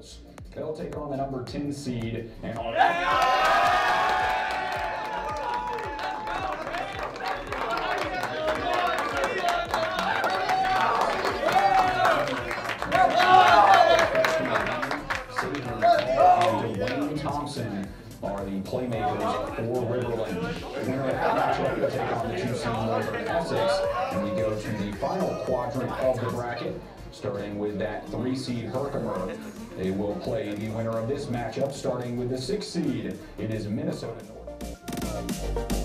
Eagles. They'll take on the number 10 seed and on are the playmakers for Riverland. The winner of that matchup will take on the 2 seed Northern Essex, and we go to the final quadrant of the bracket, starting with that 3 seed Herkimer. They will play the winner of this matchup, starting with the 6 seed. It is Minnesota North.